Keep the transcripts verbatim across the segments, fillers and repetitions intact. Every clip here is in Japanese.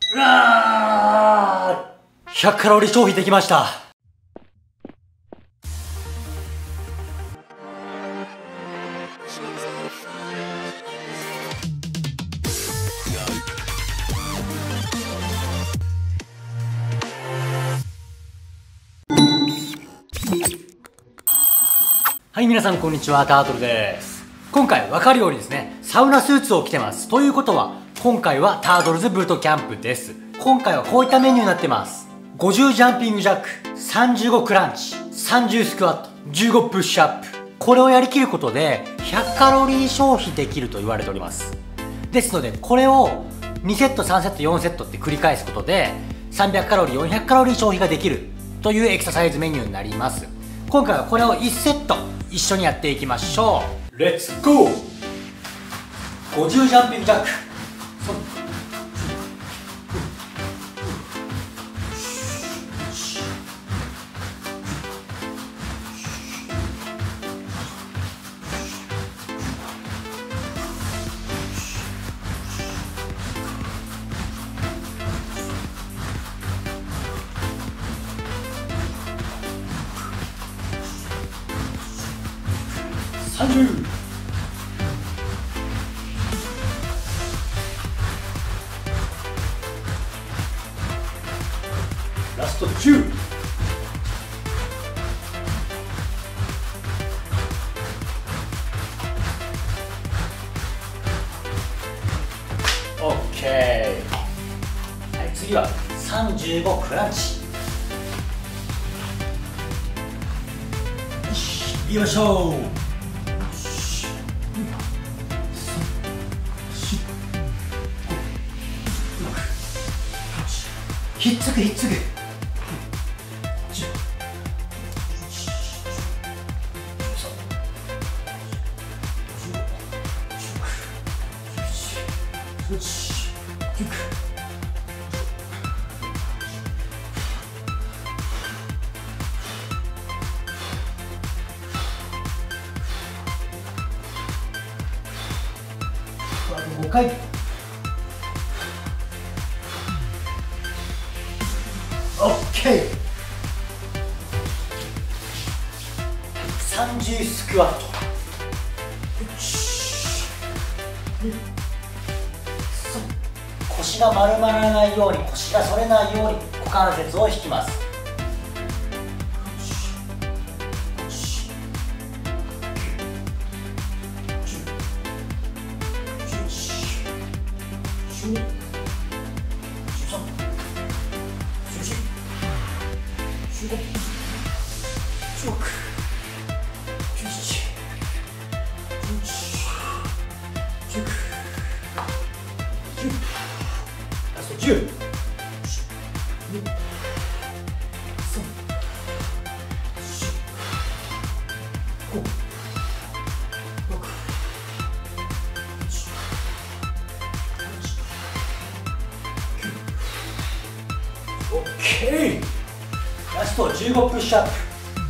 うわー、ひゃくカロリー消費できました。はい、皆さんこんにちは、タートルです。今回分かるようにですね、サウナスーツを着てます。ということは、今回はタートルズブートキャンプです。今回はこういったメニューになってます。ごじゅうジャンピングジャック、さんじゅうごクランチ、さんじゅうスクワット、じゅうごプッシュアップ。これをやりきることで、ひゃくカロリー消費できると言われております。ですので、これをにセット、さんセット、よんセットって繰り返すことで、さんびゃくカロリー、よんひゃくカロリー消費ができるというエクササイズメニューになります。今回はこれをいちセット一緒にやっていきましょう。レッツゴー。ごじゅうジャンピングジャック、さんじゅう、ラストじゅう、オッケー。はい、次はさんじゅうごクランチ。よし、行きましょう。ひっつくひっつく。あとごかい。オッケー。さんじゅうスクワット。腰が丸まらないように、腰が反れないように股関節を引きます。ラストじゅう、オッケー。ラストじゅうごプッシュアップ。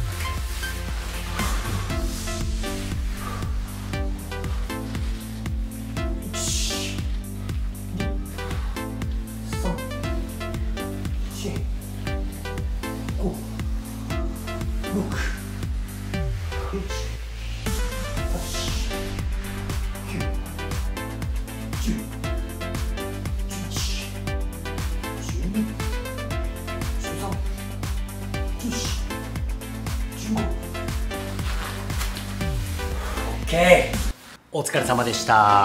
オッケー、お疲れ様でした。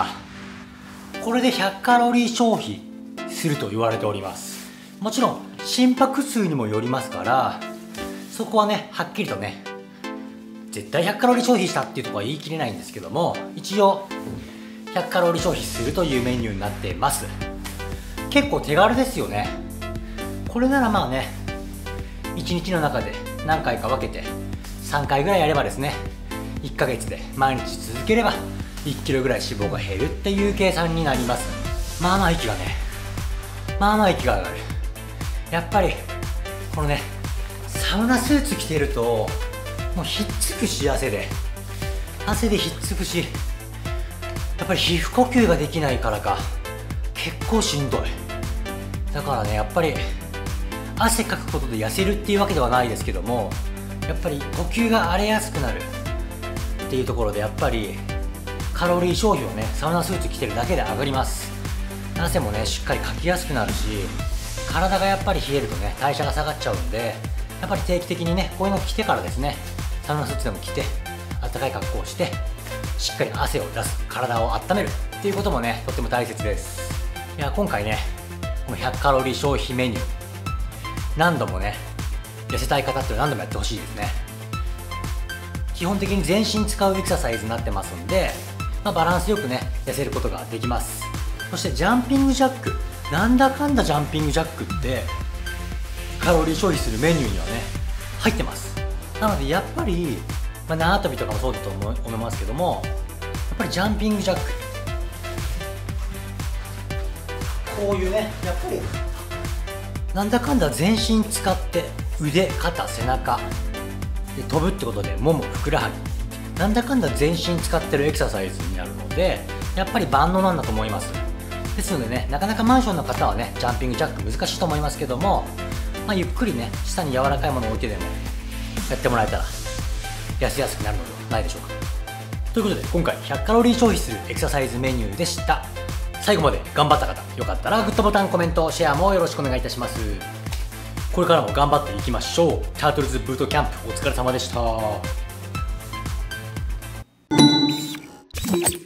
これでひゃくカロリー消費すると言われております。もちろん心拍数にもよりますから、そこはねはっきりとね絶対ひゃくカロリー消費したっていうところは言い切れないんですけども、一応ひゃくカロリー消費するというメニューになっています。結構手軽ですよね。これならまあねいちにちの中で何回か分けてさんかいぐらいやればですね、いっかげつで毎日続ければいっキロぐらい脂肪が減るっていう計算になります。まあまあ息がねまあまあ息が上がる。やっぱりこのねサウナスーツ着てるともうひっつくし、汗で汗でひっつくし、やっぱり皮膚呼吸ができないからか結構しんどい。 だからね、やっぱり汗かくことで痩せるっていうわけではないですけども、やっぱり呼吸が荒れやすくなるっていうところで、やっぱりカロリー消費をねサウナスーツ着てるだけで上がります。汗もねしっかりかきやすくなるし、体がやっぱり冷えるとね代謝が下がっちゃうんで、やっぱり定期的にねこういうの着てからですね、サウナスーツでも着てあったかい格好をしてしっかり汗を出す、体を温めるっていうこともねとっても大切です。いや今回ねこのひゃくカロリー消費メニュー、何度もね痩せたい方って何度もやってほしいですね。基本的に全身使うエクササイズになってますんで、まあ、バランスよくね痩せることができます。そしてジャンピングジャック、なんだかんだジャンピングジャックってカロリー消費するメニューにはね入ってます。なのでやっぱり、まあ、縄跳びとかもそうだと思いますけども、やっぱりジャンピングジャック、こういうねやっぱりなんだかんだ全身使って腕、肩、背中で飛ぶってことで、もも、ふくらはぎ、なんだかんだ全身使ってるエクササイズになるので、やっぱり万能なんだと思います。ですのでね、なかなかマンションの方はねジャンピングジャック難しいと思いますけども、まあ、ゆっくりね下に柔らかいものを置いてでもやってもらえたら痩せやすくなるのではないでしょうか。ということで今回ひゃくカロリー消費するエクササイズメニューでした。最後まで頑張った方、よかったらグッドボタン、コメント、シェアもよろしくお願いいたします。これからも頑張っていきましょう。タートルズブートキャンプお疲れ様でした。